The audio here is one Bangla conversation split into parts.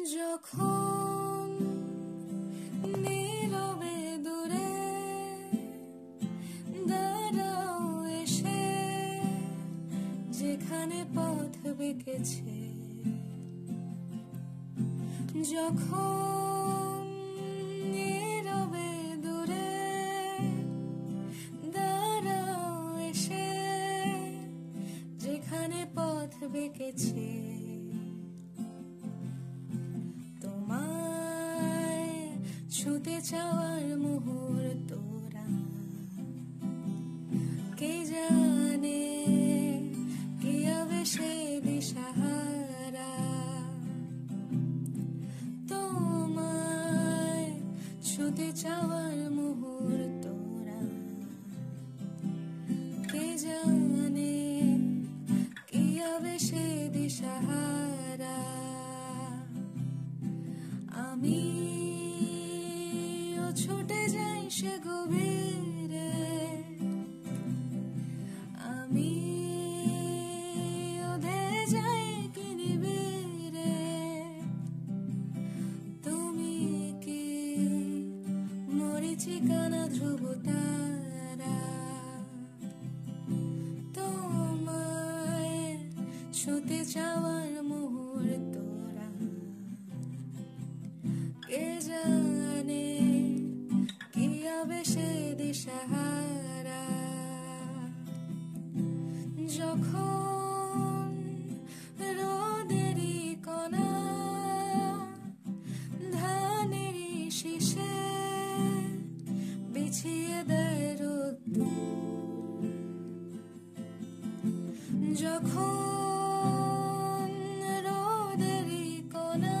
যখন নীরবে দূরে দাঁড়াও এসে, যেখানে পথ বেঁকেছে, যখন নীরবে দূরে দাঁড়াও এসে, যেখানে পথ বেঁকেছে, তোমায় ছুঁতে চাওয়ার মুহূর্তরা কে জানে কি আবেশে দিশাহারা। তোমায় ছুঁতে চাওয়ার মুহূর্তরা কে জানে কি আবেশে দিশাহারা। আমি ছুটে যাই সে গভীরে, আমি ধেয়ে যাই কি নিবিড়ে। তুমি কি মরীচিকা না ধ্রুব তারা? তোমায় ছুঁতে চাওয়ার মুহূর্তরা কে জানে কি আবেশে দিশাহারা। যখন রোদেরই কণা ধানেরই শীষে বিছিয়ে দেয় রোদ্দুর, যখন রোদেরই কণা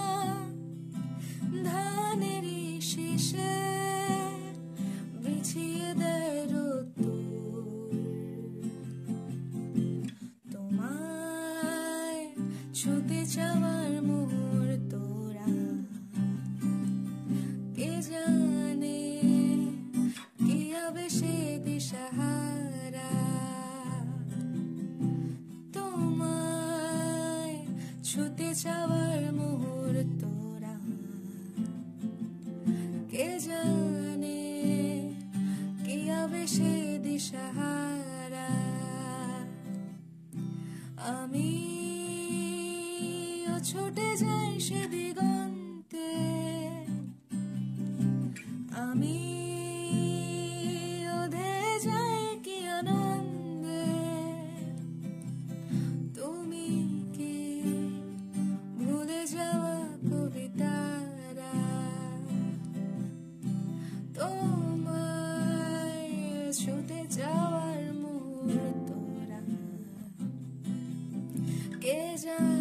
ধানেরই শীষে বিছিয়ে দেয় রোদ্দুর, তোমায় ছুঁতে চাওয়ার মুহূর্তরা কে জানে কি আবেশে দিশাহারা। তোমায় ছুঁতে চাওয়ার মুহূর্তরা কে জানে কি আবেশে দিশাহারা। আমি ছুটে যাই সে দিগন্তে, আমি ধেয়ে যাই কি আনন্দে। তুমি কি ভুলে যাওয়া কবিতারা? তোমায় ছুটে যাওয়ার মুহূর্তরা কে জানে